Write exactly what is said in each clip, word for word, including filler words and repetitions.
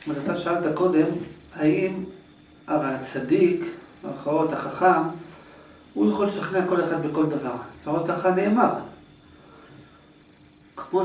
אז אתה שאלת קודם, האם הרי הצדיק, במירכאות, החכם, הוא יכול לשכנע כל אחד בכל דבר. לפחות ככה נאמר. כמו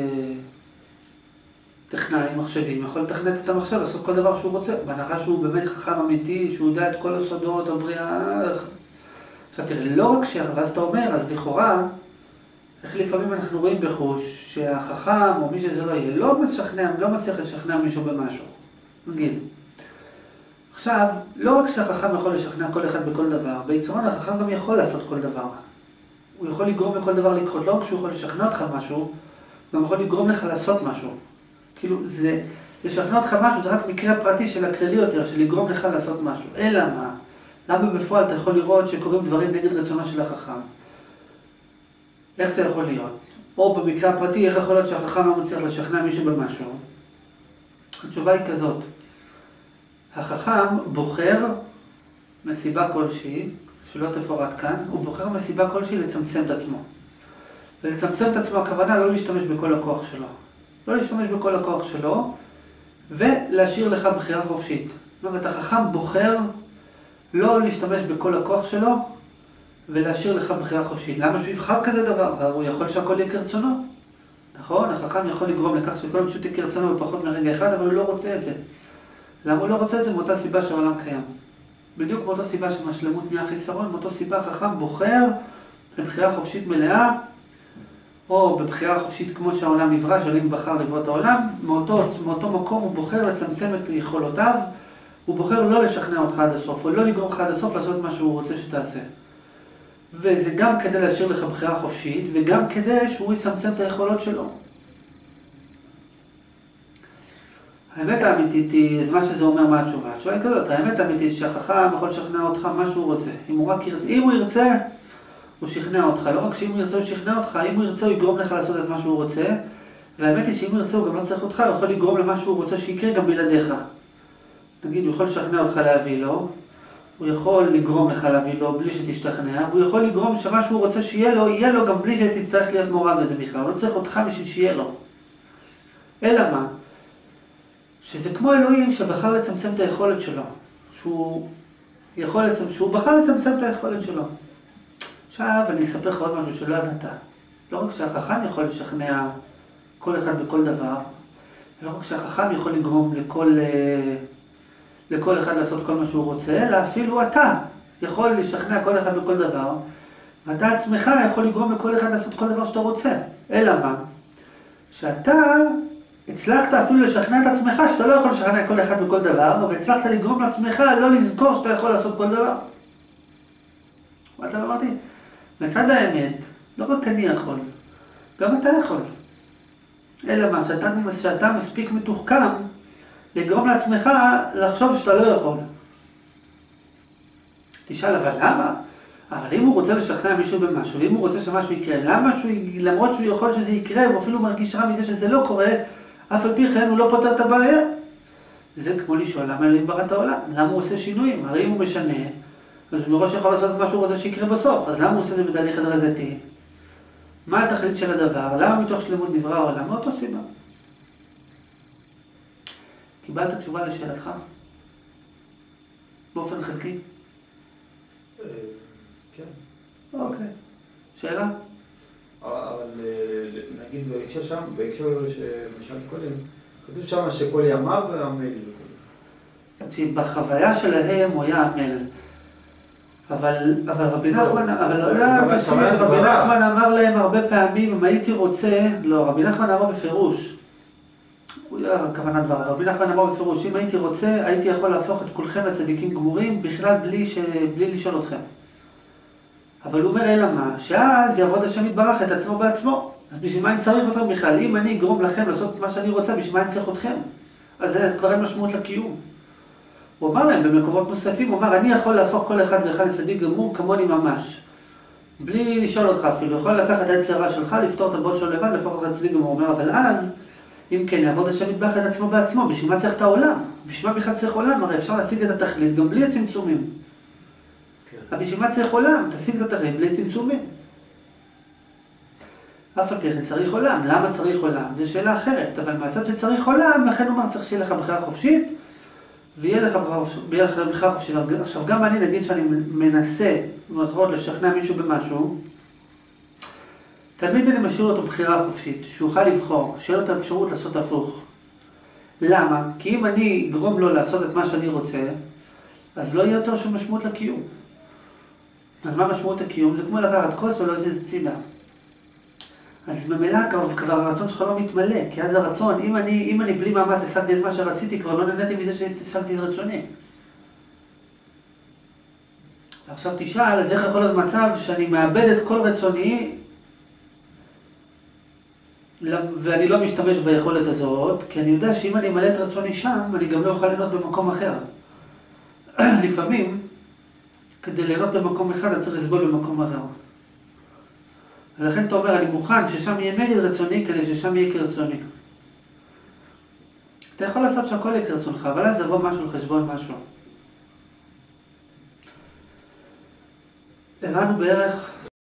שטכנאי מחשבים יכול לתכנת את המחשב, לעשות כל דבר שהוא רוצה. בהנחה שהוא באמת חכם אמיתי, שהוא יודע את כל הסודות, הבריאה. עכשיו תראה, לא רק ש... ואז אתה אומר, אז לכאורה, איך לפעמים אנחנו רואים בחוש שהחכם או מי שזה לא יהיה, לא משכנע, לא מצליח לשכנע מישהו במשהו. נגיד. עכשיו, לא רק שהחכם יכול לשכנע כל אחד בכל דבר, בעיקרון החכם גם יכול לעשות כל דבר. הוא יכול לגרום לכל דבר לקרות, לא רק שהוא יכול לשכנע אותך משהו, הוא גם יכול לגרום לך לעשות משהו. כאילו, זה, לשכנע אותך משהו, זה רק מקרה פרטי של הכללי יותר, של לגרום לך לעשות משהו. אלא מה? למה בפועל אתה יכול לראות שקורים דברים נגד רצונו של החכם? איך זה יכול להיות? או במקרה הפרטי, איך יכול להיות שהחכם לא מצליח לשכנע מישהו במשהו? התשובה היא כזאת. החכם בוחר מסיבה כלשהי, שלא תפורט כאן, הוא בוחר מסיבה כלשהי לצמצם את עצמו. ולצמצם את עצמו הכוונה לא להשתמש בכל הכוח שלו. לא להשתמש בכל הכוח שלו, ולהשאיר לך בחירה חופשית. זאת אומרת, החכם בוחר לא להשתמש בכל הכוח שלו, ולהשאיר לך בחירה חופשית. למה שהוא יבחר כזה דבר? הוא יכול שהכל יהיה כרצונו. נכון? החכם יכול לגרום לכך שכל פשוט יהיה כרצונו בפחות מרגע אחד, אבל הוא לא רוצה את זה. למה הוא לא רוצה את זה? מאותה סיבה שהעולם קיים. בדיוק מאותה סיבה שמשלמות נהיה חיסרון, מאותה סיבה החכם בוחר בבחירה חופשית מלאה, או בבחירה חופשית כמו שהעולם נברא, שאלוהים בחר לברוא את העולם, מאותו, מאותו מקום הוא בוחר לצמצם את יכולותיו, הוא בוחר לא לשכנע אותך עד הסוף, או לא לגרום לך עד הסוף לעשות מה שהוא רוצה שתעשה. וזה גם כדי להשאיר לך בחירה חופשית, וגם כדי שהוא יצמצם את היכולות שלו. האמת האמיתית היא, אז מה שזה אומר מה התשובה. התשובה היא כזאת, האמת האמיתית שהחכם יכול לשכנע אותך מה שהוא רוצה. אם הוא רק ירצה, אם הוא ירצה, הוא שכנע אותך. לא רק שאם הוא ירצה, הוא שכנע אותך. אם הוא ירצה, הוא יגרום לך לעשות את מה שהוא רוצה. והאמת היא שאם הוא ירצה, הוא גם לא צריך אותך, הוא יכול לגרום למה שהוא רוצה שיקרה גם בלעדיך. נגיד, הוא יכול לשכנע אותך להביא לו, הוא יכול לגרום לך להביא לו בלי שתשתכנע, והוא יכול לגרום שמה שהוא רוצה שיהיה לו, יהיה לו גם בלי שתצטרך להיות מעורב בזה בכלל. הוא לא צריך אותך בשביל שיהיה לו. אלא מה? שזה כמו אלוהים שבחר לצמצם את היכולת שלו, שהוא, יכול לצמצם, שהוא בחר לצמצם את היכולת שלו. עכשיו אני אספר לך עוד משהו שלא ידעת. לא רק שהחכם יכול לשכנע כל אחד בכל דבר, לא רק שהחכם יכול לגרום לכל, לכל אחד לעשות כל מה שהוא רוצה, אלא אפילו אתה יכול לשכנע כל אחד בכל דבר, ואתה עצמך יכול לגרום לכל אחד לעשות כל דבר שאתה רוצה. אלא מה? שאתה הצלחת אפילו לשכנע את עצמך שאתה לא יכול לשכנע כל אחד בכל דבר, והצלחת לגרום לעצמך לא לזכור שאתה יכול לעשות כל דבר. מה אתה אמרתי? מצד האמת, לא רק אני יכול, גם אתה יכול. אלא מה, שאתה, שאתה מספיק מתוחכם לגרום לעצמך לחשוב שאתה לא יכול. תשאל, אבל למה? אבל אם הוא רוצה לשכנע מישהו במשהו, ואם הוא רוצה שמשהו יקרה, למה שהוא, למרות שהוא יכול שזה יקרה, הוא אפילו מרגיש רע מזה שזה לא קורה, אף על פי כן הוא לא פותר את הבעיה. זה כמו לשאול למה אלוהים ברא את העולם, למה הוא עושה שינויים? הרי אם הוא משנה, אז הוא מראש יכול לעשות מה שהוא רוצה שיקרה בסוף, אז למה הוא עושה את זה בתהליך הדרגתי? מה התכלית של הדבר? למה מתוך שלמות נברא העולם? מאותו סיבה. קיבלת תשובה לשאלתך? באופן חלקי? כן. אוקיי. שאלה? אבל נגיד בהקשר שם, בהקשר שמשלת קודם, כתוב שם שכל ימיו עמל וכו'. בחוויה שלהם הוא היה עמל. אבל, אבל רבי נחמן, אבל לא יודע, רבי נחמן אמר להם הרבה פעמים, אם הייתי רוצה, לא, רבי נחמן אמר בפירוש, הוא היה הכוונה דבר, רבי נחמן אמר בפירוש, אם הייתי רוצה, הייתי יכול להפוך את כולכם לצדיקים גמורים, בכלל בלי, ש... בלי לשאול אתכם. אבל הוא אומר, אלא מה? שאז יעבוד השם יתברך את עצמו בעצמו. אז בשביל מה אני צריך אתכם בכלל? אם אני אגרום לכם לעשות מה שאני רוצה, בשביל מה אני צריך אתכם? אז זה כבר אין משמעות לקיום. הוא אמר להם במקומות נוספים, הוא אמר, אני יכול להפוך כל אחד ואחד לצדיק גמור כמוני ממש. בלי לשאול אותך אפילו. יכול לקחת את היצירה שלך, לפתור את הבעיות שלו לבד, להפוך אותך לצדיק גמור. הוא אומר, אבל אז, אם כן, יעבוד השם יתברך את עצמו בעצמו, בשביל מה צריך את העולם? בשביל מה בכלל צריך עולם? הרי אפשר להשיג את התכלית גם בלי הצמצומים. אבל בשביל מה צריך עולם? תשיג את התכלית בלי צמצומים. אף על פי כן צריך עולם. למה צריך עולם? זו שאלה אחרת, אבל מהצד שצריך עולם, לכן הוא אומר, צריך שיהיה לך בחירה חופשית, ויהיה לך בחירה חופשית. עכשיו, גם אני נגיד שאני מנסה, במרכאות, לשכנע מישהו במשהו, תמיד אני משאיר אותו בחירה חופשית, שהוא יוכל לבחור, שיהיה לו את האפשרות לעשות הפוך. למה? כי אם אני אגרום לו לעשות את מה שאני רוצה, אז לא יהיה יותר שום משמעות לקיום. אז מה משמעות הקיום? זה כמו לקחת כוס ולא איזה צידה. אז במילא כבר הרצון שלך לא מתמלא, כי אז הרצון, אם אני, אם אני בלי מאמץ השגתי את מה שרציתי, כבר לא נהניתי מזה שהשגתי את רצוני. עכשיו תשאל, אז איך יכול להיות מצב שאני מאבד את כל רצוני, ואני לא משתמש ביכולת הזאת, כי אני יודע שאם אני מלא את רצוני שם, אני גם לא אוכל ליהנות במקום אחר. לפעמים, כדי ליהנות במקום אחד, אני צריך לסבול במקום אחר. ולכן אתה אומר, אני מוכן ששם יהיה נגד רצוני, כדי ששם יהיה כרצוני. אתה יכול לעשות שהכל יהיה כרצונך, אבל אז יבוא משהו לחשבון משהו. הבנו בערך